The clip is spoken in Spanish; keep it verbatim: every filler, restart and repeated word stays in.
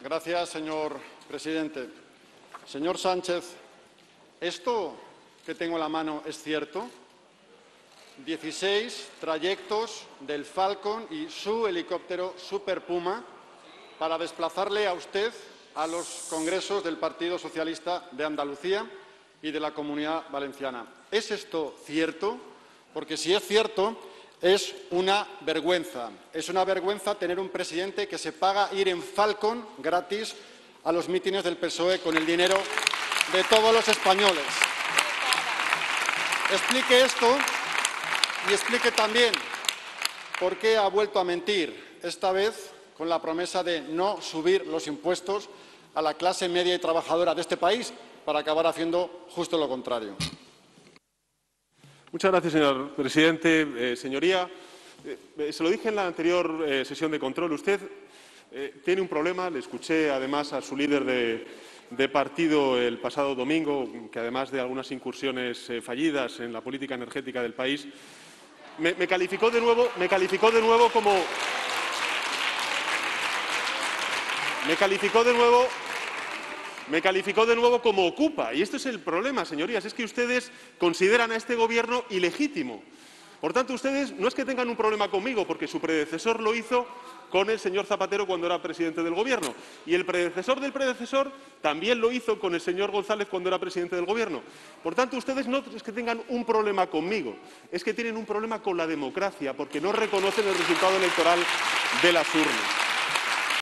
Gracias, señor presidente. Señor Sánchez, ¿esto que tengo en la mano es cierto? dieciséis trayectos del Falcon y su helicóptero Super Puma para desplazarle a usted a los congresos del Partido Socialista de Andalucía y de la Comunidad Valenciana. ¿Es esto cierto? Porque si es cierto, es una vergüenza. Es una vergüenza tener un presidente que se paga ir en Falcon gratis a los mítines del P S O E con el dinero de todos los españoles. Explique esto y explique también por qué ha vuelto a mentir, esta vez con la promesa de no subir los impuestos a la clase media y trabajadora de este país, para acabar haciendo justo lo contrario. Muchas gracias, señor presidente. Eh, señoría, eh, se lo dije en la anterior eh, sesión de control. Usted eh, tiene un problema. Le escuché, además, a su líder de, de partido el pasado domingo, que además de algunas incursiones eh, fallidas en la política energética del país, me, me calificó de nuevo, me calificó de nuevo como me calificó de nuevo. Me calificó de nuevo como ocupa. Y este es el problema, señorías, es que ustedes consideran a este Gobierno ilegítimo. Por tanto, ustedes no es que tengan un problema conmigo, porque su predecesor lo hizo con el señor Zapatero cuando era presidente del Gobierno. Y el predecesor del predecesor también lo hizo con el señor González cuando era presidente del Gobierno. Por tanto, ustedes no es que tengan un problema conmigo, es que tienen un problema con la democracia, porque no reconocen el resultado electoral de las urnas.